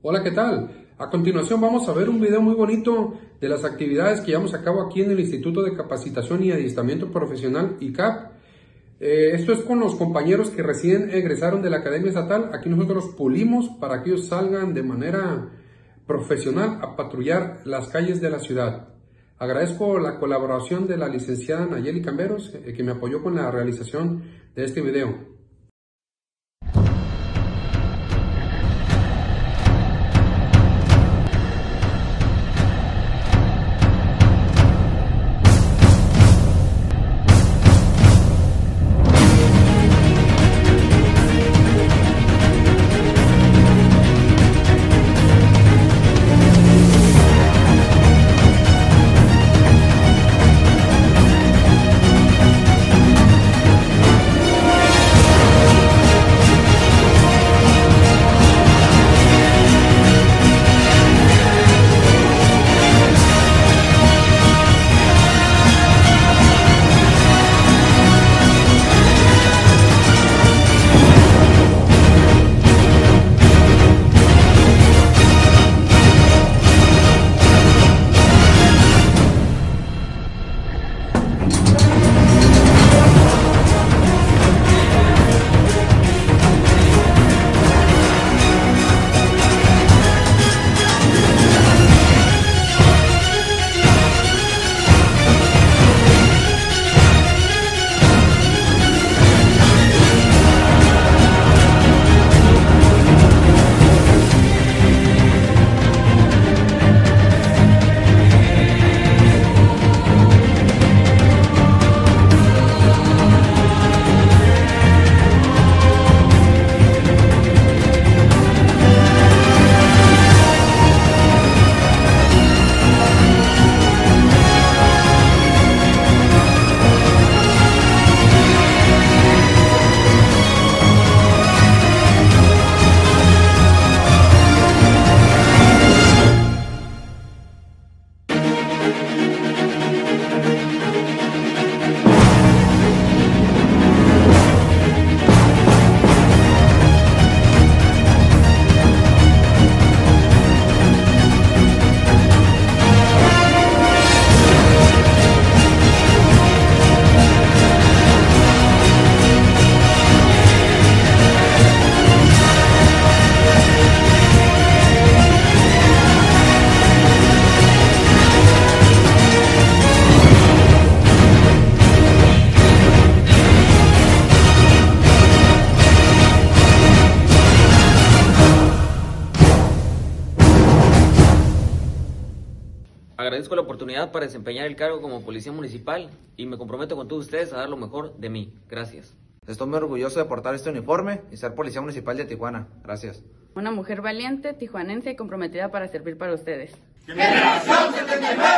Hola, ¿qué tal? A continuación vamos a ver un video muy bonito de las actividades que llevamos a cabo aquí en el Instituto de Capacitación y Adiestramiento Profesional ICAP. Esto es con los compañeros que recién egresaron de la Academia Estatal. Aquí nosotros los pulimos para que ellos salgan de manera profesional a patrullar las calles de la ciudad. Agradezco la colaboración de la licenciada Nayeli Camberos, que me apoyó con la realización de este video. Agradezco la oportunidad para desempeñar el cargo como policía municipal y me comprometo con todos ustedes a dar lo mejor de mí. Gracias. Estoy muy orgulloso de portar este uniforme y ser policía municipal de Tijuana. Gracias. Una mujer valiente, tijuanense y comprometida para servir para ustedes. ¡Generación 79!